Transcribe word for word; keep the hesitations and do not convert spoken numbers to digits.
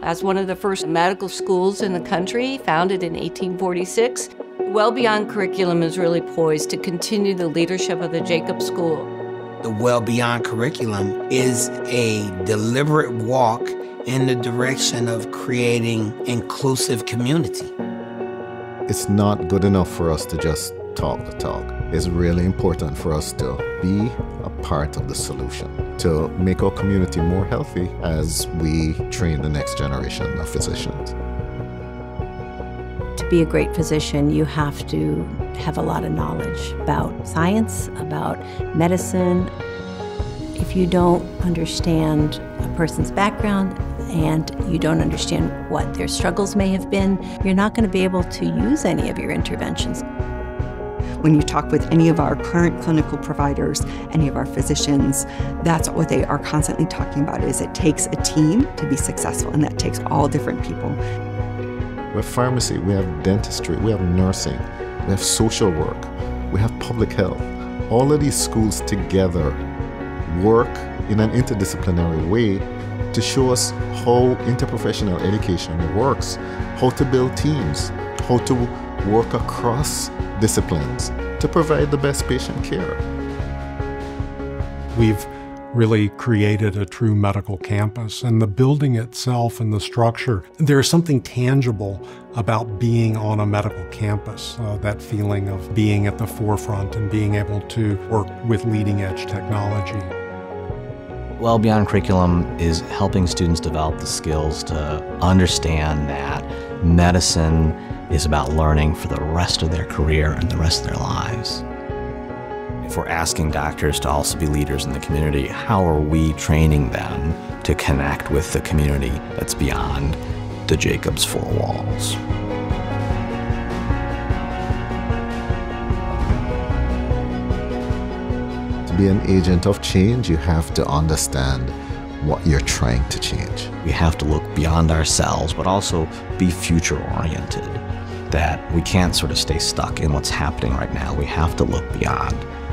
As one of the first medical schools in the country, founded in eighteen forty-six, Well Beyond curriculum is really poised to continue the leadership of the Jacobs School. The Well Beyond curriculum is a deliberate walk in the direction of creating inclusive community. It's not good enough for us to just talk the talk. It's really important for us to be a part of the solution, to make our community more healthy as we train the next generation of physicians. To be a great physician, you have to have a lot of knowledge about science, about medicine. If you don't understand a person's background and you don't understand what their struggles may have been, you're not going to be able to use any of your interventions. When you talk with any of our current clinical providers, any of our physicians, that's what they are constantly talking about, is it takes a team to be successful, and that takes all different people. We have pharmacy, we have dentistry, we have nursing, we have social work, we have public health. All of these schools together work in an interdisciplinary way to show us how interprofessional education works, how to build teams, how to work across disciplines to provide the best patient care. We've really created a true medical campus, and the building itself and the structure, there's something tangible about being on a medical campus, uh, that feeling of being at the forefront and being able to work with leading edge technology. Well Beyond curriculum is helping students develop the skills to understand that medicine is about learning for the rest of their career and the rest of their lives. If we're asking doctors to also be leaders in the community, how are we training them to connect with the community that's beyond the Jacobs four walls? To be an agent of change, you have to understand what you're trying to change. We have to look beyond ourselves, but also be future-oriented, that we can't sort of stay stuck in what's happening right now. We have to look beyond.